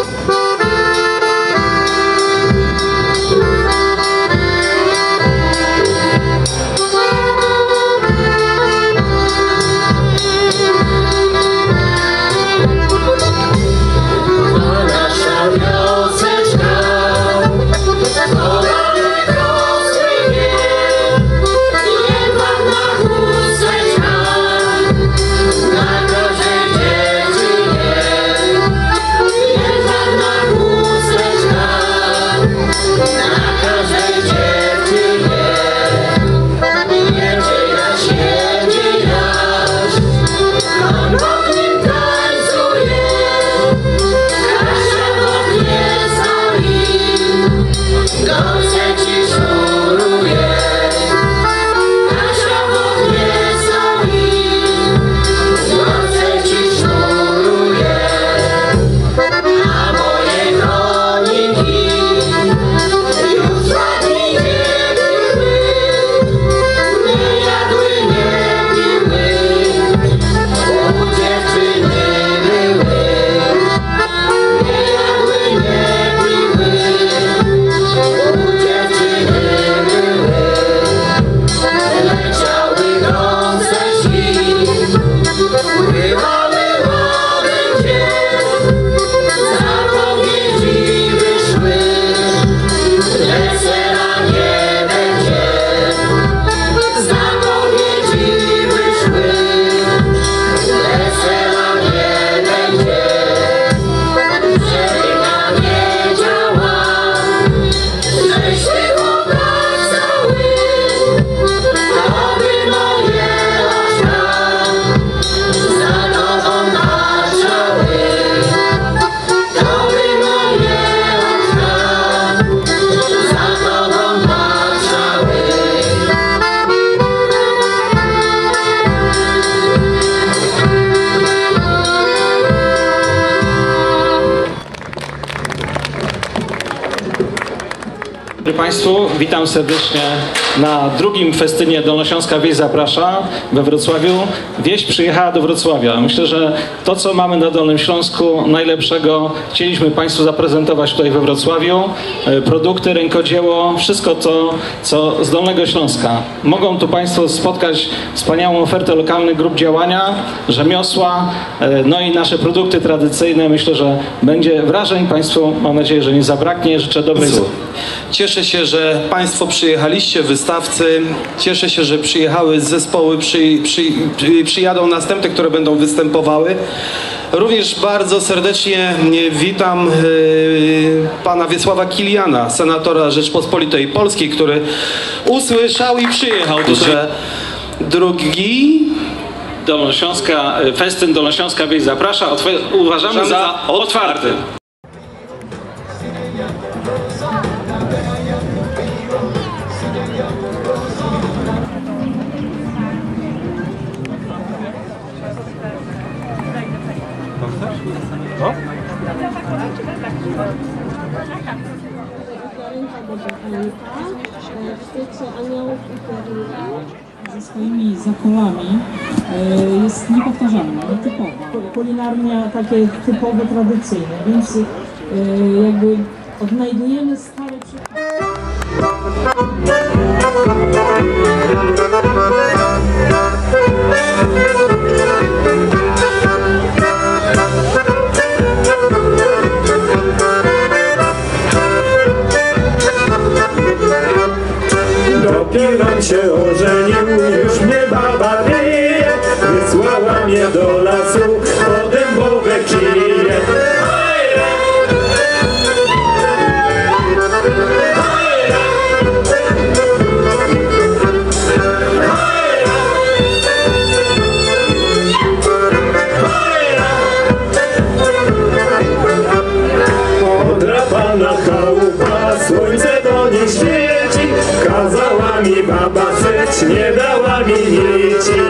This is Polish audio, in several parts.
Państwu, witam serdecznie na drugim festynie Dolnośląska Wieś Zaprasza we Wrocławiu. Wieś przyjechała do Wrocławia. Myślę, że to, co mamy na Dolnym Śląsku najlepszego, chcieliśmy Państwu zaprezentować tutaj we Wrocławiu. Produkty, rękodzieło, wszystko to, co z Dolnego Śląska. Mogą tu Państwo spotkać wspaniałą ofertę lokalnych grup działania, rzemiosła, no i nasze produkty tradycyjne. Myślę, że będzie wrażeń Państwu, mam nadzieję, że nie zabraknie. Życzę dobrej zabawy. Cieszę się, że Państwo przyjechaliście, wystawcy. Cieszę się, że przyjechały zespoły, przyjadą następne, które będą występowały. Również bardzo serdecznie witam pana Wiesława Kiliana, senatora Rzeczpospolitej Polskiej, który usłyszał i przyjechał tutaj. Drugi Festyn Dolnośląska Wieś Zaprasza. Uważamy za otwarty. Ze swoimi zakolami jest niepowtarzalna, nietypowa. Kulinarnia takie typowe, tradycyjne, więc jakby odnajdujemy stare Dopiero się ożenił, już mnie baba bije, wysłała mnie do lasu po dębowe kije. Odrapana chałupa, słońce do niej świeci, kazała mi baba żyć, nie dała mi nici.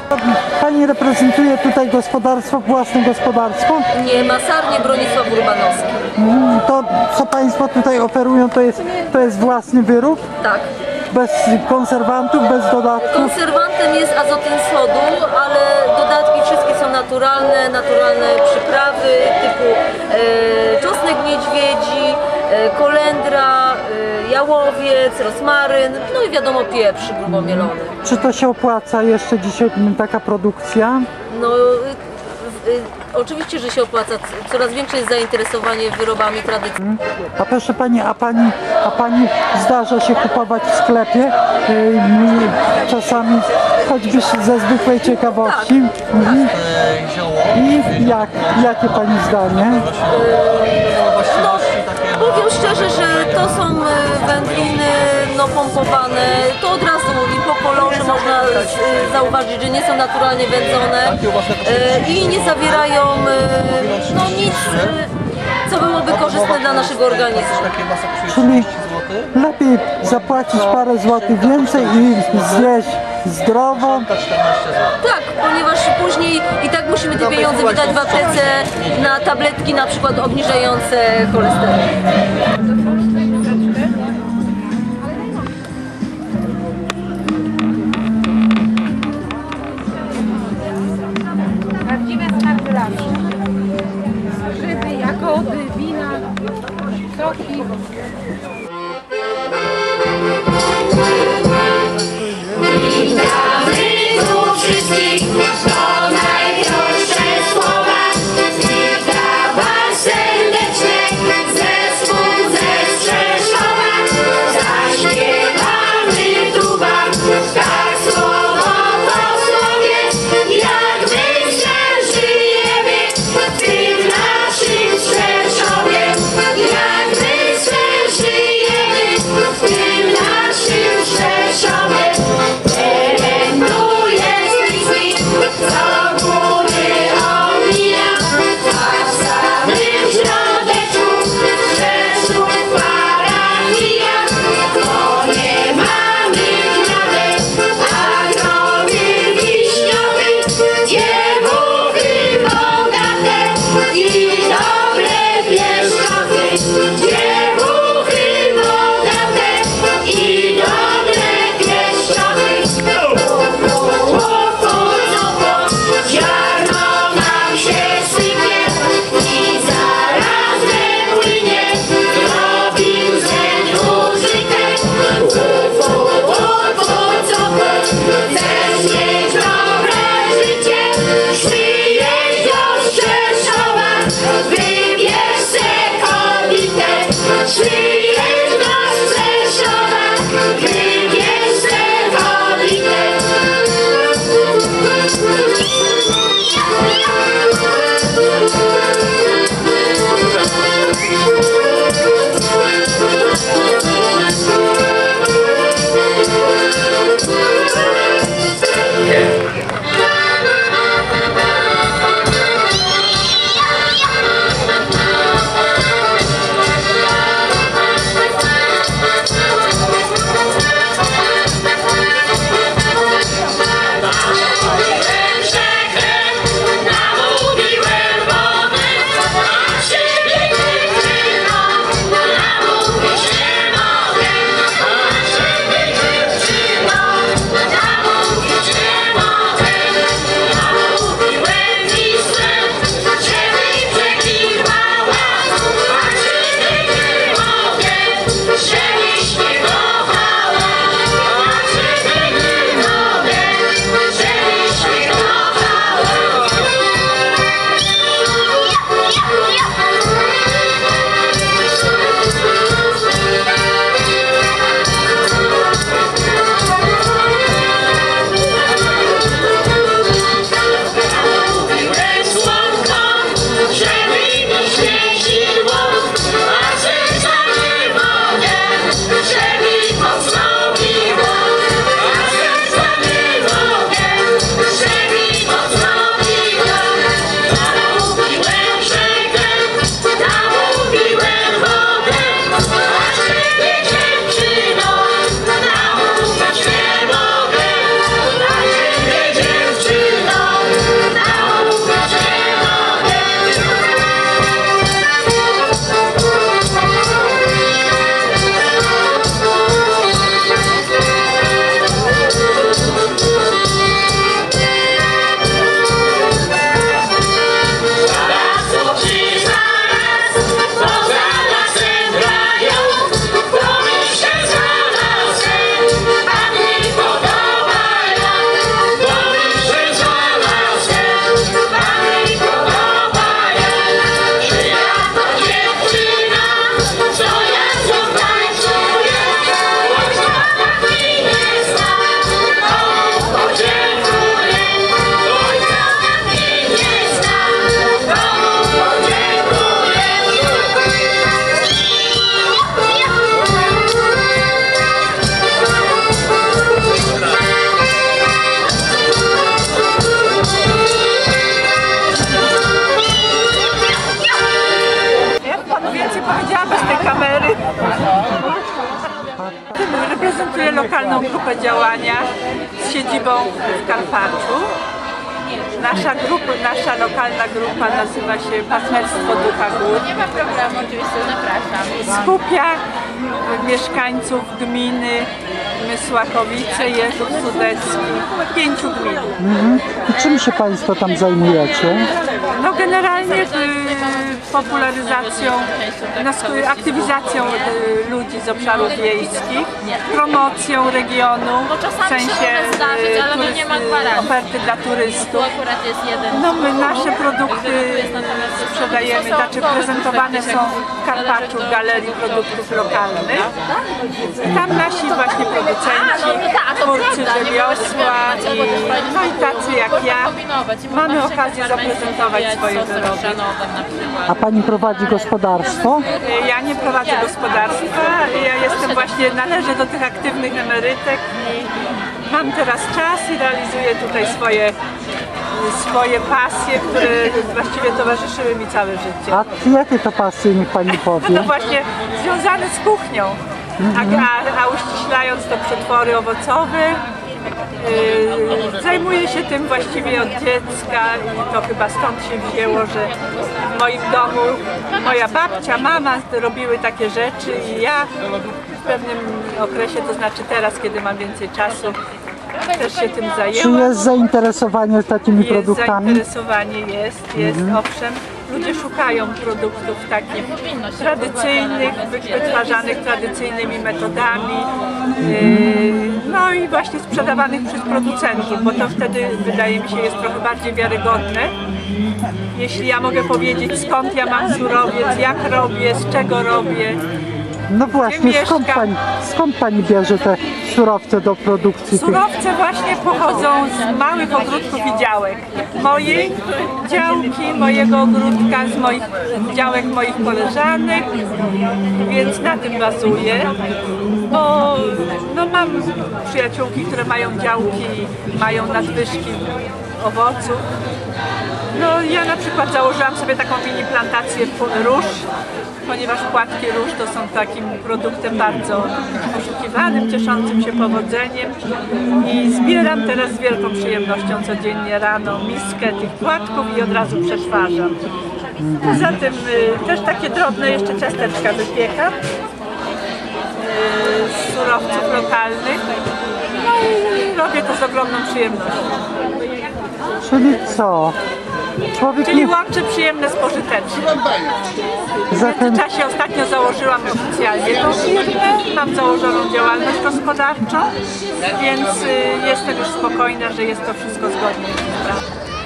Pani reprezentuje tutaj gospodarstwo, własne gospodarstwo. Nie, masarnie Bronisław Urbanowski. To, co Państwo tutaj oferują, to jest własny wyrób? Tak. Bez konserwantów, bez dodatków? Konserwantem jest azotyn sodu, ale dodatki wszystkie są naturalne przyprawy typu czosnek niedźwiedzi, kolendra, jałowiec, rozmaryn, no i wiadomo pieprz grubo mielony. Czy to się opłaca jeszcze dzisiaj taka produkcja? No, oczywiście, że się opłaca. Coraz większe jest zainteresowanie wyrobami tradycyjnymi. A proszę Pani, a pani zdarza się kupować w sklepie? Czasami choćby ze zwykłej ciekawości. I jakie Pani zdanie? No, powiem szczerze, że to są wędliny pompowane, to od razu i po kolorze można zauważyć, że nie są naturalnie wędzone i nie zawierają nic, co byłoby korzystne dla naszego organizmu. Czyli lepiej zapłacić parę złotych więcej i zjeść zdrowo. Tak, ponieważ później i tak musimy te pieniądze wydać w aptece na tabletki na przykład obniżające cholesterol. Prawdziwe skarby lasu. Grzyby, jagody, wina, soki. Witamy tu wszystkich, to najprostsze słowa. Witam Was serdecznie, zespół ze tym reprezentuję lokalną grupę działania z siedzibą w Karpaczu. Nasza lokalna grupa nazywa się Partnerstwo Ducha Gór. Nie ma problemu, oczywiście, zapraszam. Skupia mieszkańców gminy Mysłakowice, Jeżów Sudecki, 5 gmin. I czym się Państwo tam zajmujecie? No generalnie popularyzacją, aktywizacją ludzi z obszarów wiejskich, promocją regionu, w sensie oferty dla turystów. No my nasze produkty sprzedajemy, znaczy prezentowane są w Karpaczu w Galerii Produktów Lokalnych. Tam nasi właśnie producenci, twórcy rzemiosła i tacy jak ja mamy okazję zaprezentować swoje wyroby. A Pani prowadzi gospodarstwo? Ja nie prowadzę gospodarstwa, ja jestem właśnie, należę do tych aktywnych emerytek i mam teraz czas i realizuję tutaj swoje pasje, które właściwie towarzyszyły mi całe życie. A jakie to pasje, niech Pani powie? No właśnie związane z kuchnią, a uściślając to przetwory owocowe. Zajmuję się tym właściwie od dziecka i to chyba stąd się wzięło, że w moim domu moja babcia, mama robiły takie rzeczy i ja w pewnym okresie, to znaczy teraz, kiedy mam więcej czasu, też się tym zajęłam. Czy jest zainteresowanie takimi produktami? Zainteresowanie jest, owszem. Ludzie szukają produktów takich tradycyjnych, wytwarzanych tradycyjnymi metodami, no i właśnie sprzedawanych przez producentów, bo to wtedy wydaje mi się jest trochę bardziej wiarygodne. Jeśli ja mogę powiedzieć, skąd ja mam surowiec, jak robię, z czego robię. No właśnie, skąd pani bierze te surowce do produkcji? Surowce właśnie pochodzą z małych ogródków i działek. Mojej działki, mojego ogródka, z działek moich koleżanek, więc na tym bazuję. Bo no, mam przyjaciółki, które mają działki i mają nadwyżki owoców. No ja na przykład założyłam sobie taką mini plantację róż, ponieważ płatki róż to są takim produktem bardzo poszukiwanym, cieszącym się powodzeniem i zbieram teraz z wielką przyjemnością codziennie rano miskę tych płatków i od razu przetwarzam. Poza tym też takie drobne jeszcze ciasteczka wypiekam z surowców lokalnych, no i robię to z ogromną przyjemnością. Czyli co? Czyli łączę przyjemne z pożytecznym. W międzyczasie ostatnio założyłam oficjalnie tą firmę, mam założoną działalność gospodarczą, więc jestem już spokojna, że jest to wszystko zgodnie z prawem.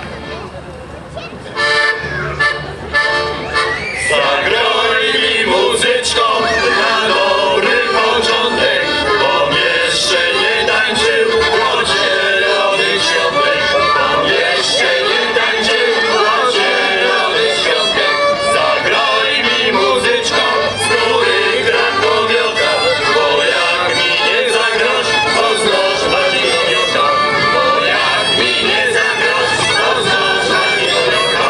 Zagraj mi muzyczką na dobry początek, bo jeszcze nie tańczył podzielony świątek, bo jeszcze nie tańczył podzielony świątek. Zagraj mi muzyczką, z której gra kobieta, bo jak mi nie zagrasz, to znasz bardziej kobieta, bo jak mi nie zagrasz, to znasz bardziej kobieta.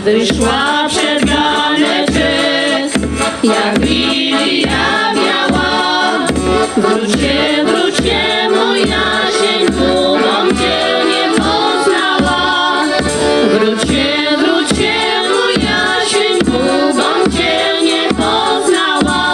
wyszła przed ganeczek, jak lilia biała. Wróćcie, wróćcie, moja Jasieńku, bom cię nie poznała. Wróćcie, wróćcie, moja Jasieńku, bom cię nie poznała.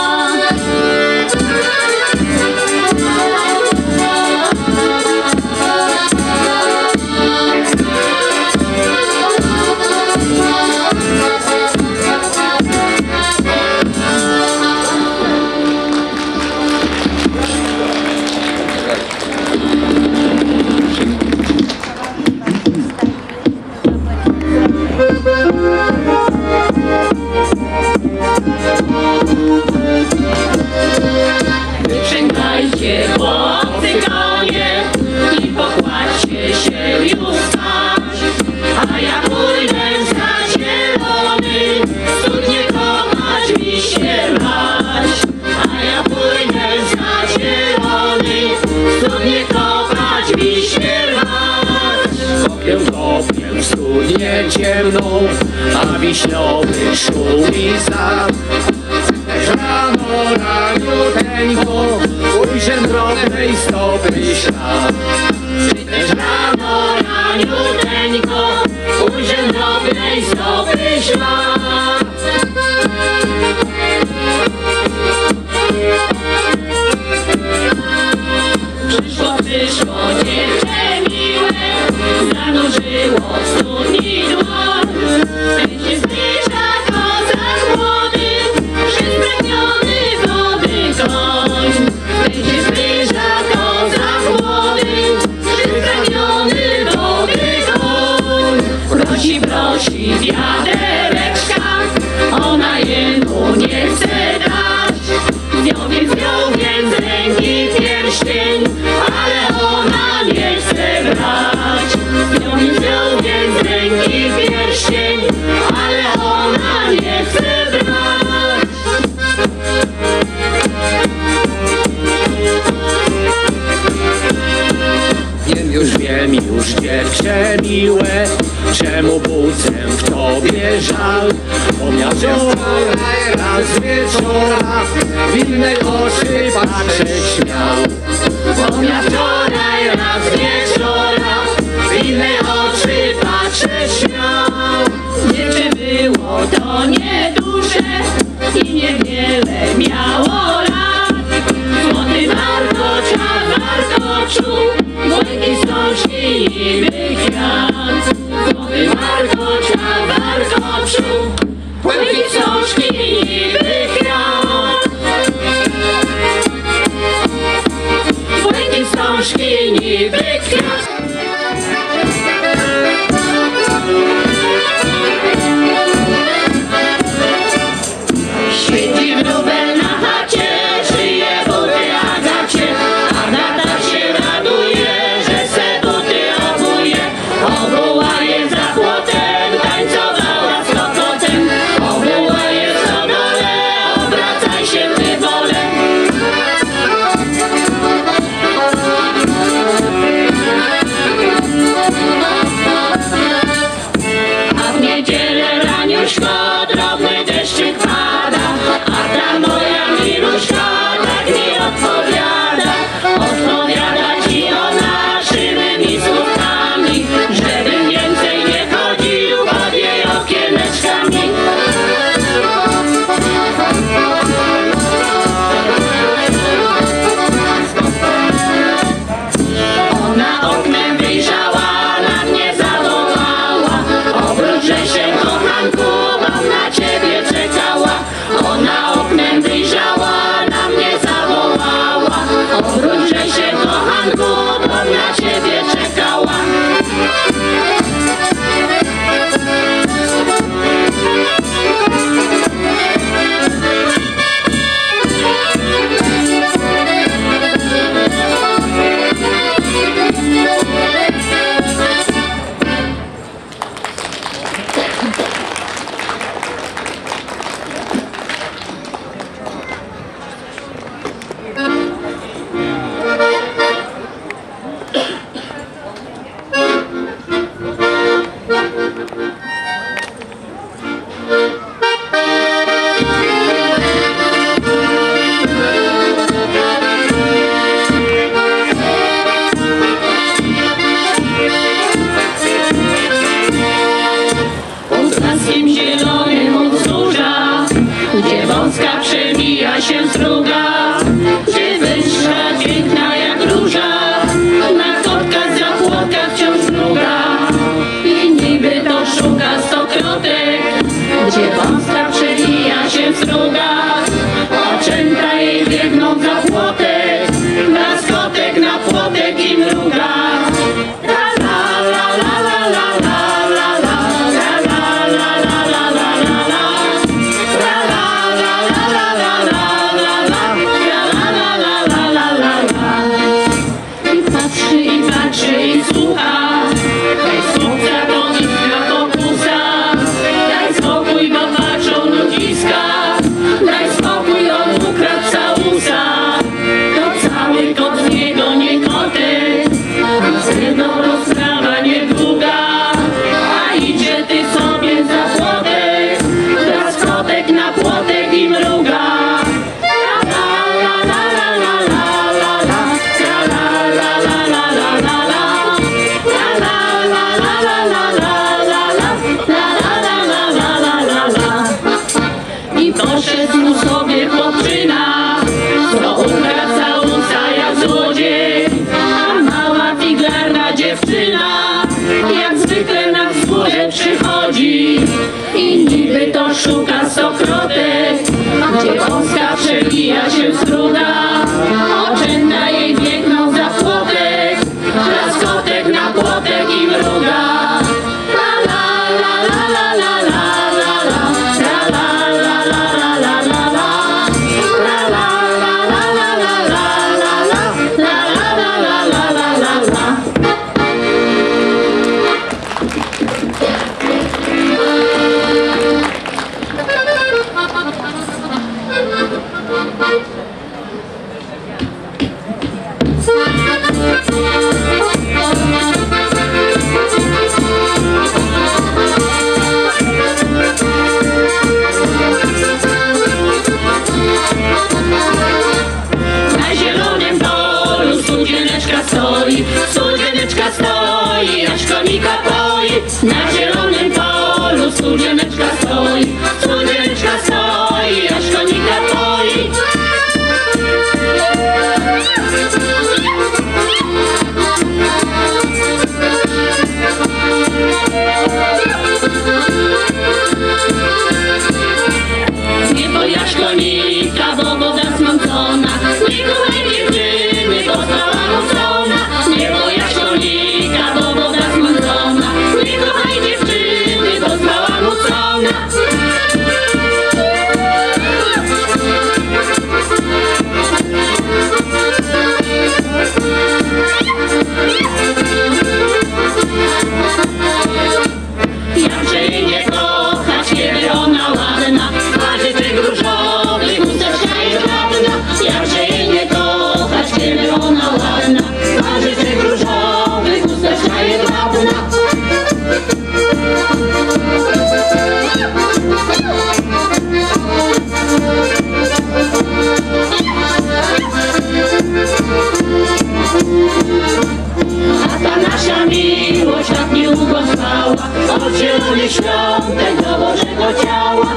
Wyprzęgajcie chłopcy konie i pokładźcie się już spać, a ja pójdę za zielony, studnie kopać, wiśnie rwać. A ja pójdę za zielony, studnie kopać, wiśnie rwać. Kopię studnię ciemną, a wiśniowy szumi sad. Rano, raniuteńko, ujrzę drobnej stopy ślad. Też rano, raniuteńko, ujrzę drobnej stopy ślad. Przyszło, przyszło dziewczę miłe, zanurzyło w studni dłoń. Gdy się zbliża kozak młody, przyspragniony wody koń. Gdy się zbliża kozak młody, przyspragniony wody koń. Prosi, prosi wiadereczka, ona jemu nie chce dać. Wziął więc ręki pierścień, ale ona nie chce brać. Wziął więc ręki pierścień, ale ona nie chce brać. Wiem już dziewczę miłe, czemu budzę w tobie żal. Bo miał wczoraj raz wieczora, w innej oczy patrzeć śmiał. Bo ja wczoraj raz wieczora, w innej oczy patrzeć śmiał. Dziewczę było to nieduże i niewiele miało lat. Złoty warkocz, a warkoczu błękit wstążki niby kwiat. Złoty warkocz, a warkoczu błękit wstążki niby kwiat. Błękit wstążki niby kwiat. Świeci wróbel na chacie, szyje buty Agacie. Agata się raduje, że se buty obuje. że przychodzi i niby to szuka stokrotek, gdzie wąska przewija się struga, oczęta jej biegną za płotek, laskotek na płotek i mruga. Studzieneczka stoi, aż konika poi. Na zielonym polu studzieneczka stoi, studzieneczka stoi, aż konika poi. Nie bojasz konika, bo woda smącona, nie kochaj dziewczyny, bo stała mocona. Nie bojasz konika, bo woda smącona, nie kochaj dziewczyny, bo stała mocona. Jakże jej nie kochać, kiedy ona ładna, twarzy różowych, chusteczka jest ładna. Jakże jej nie kochać, kiedy ona ładna, twarzy różowych, chusteczka jest ładna. A ta nasza miłość tak niedługo trwała, od zielonych świątek do Bożego ciała.